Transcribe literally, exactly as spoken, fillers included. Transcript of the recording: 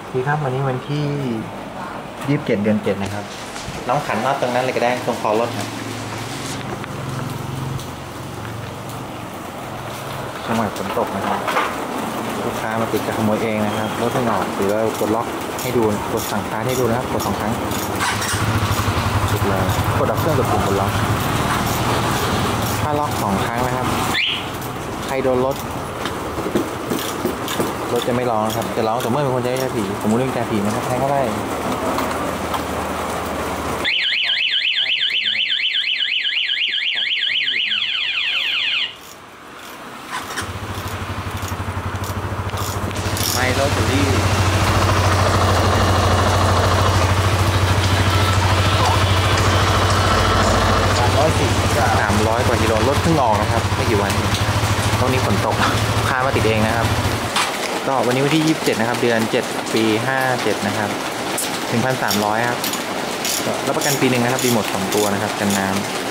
พี่ครับวันนี้วันที่ยี่สิบเจ็ดเดือนเจ็ดนะครับน้องขันน็อตตรงนั้นเลยก็ได้ตรงคอรถครับจังหวะฝนตกนะครับลูกค้ามาติดจะขโมยเองนะครับรถไม่ออกหรือว่ากดล็อกให้ดูกดสั่งการให้ดูนะครับกดสองครั้งสุดเลยกดดับเครื่องกดปุ่มกดล็อกถ้าล็อกสองครั้งนะครับใครโดนรถรถจะไม่ร้องนะครับจะร้องแต่เมื่อเป็นคนใช้ยาผีสมมติเรื่องยาผีนะครับแทงเข้าได้ไมโลจูรี่สามร้อยสี่สามร้อยกว่ากิโลรถเพิ่งออกนะครับไม่กี่วันตรงนี้ฝนตกลูกค้ามาติดเองนะครับก็วันนี้วันที่ยี่สิบเจ็ดนะครับเดือนเจ็ดปีห้าเจ็ดนะครับ หนึ่งพันสามร้อย ครับรับประกันปีหนึ่งนะครับรีโมทสองตัวนะครับกันน้ำ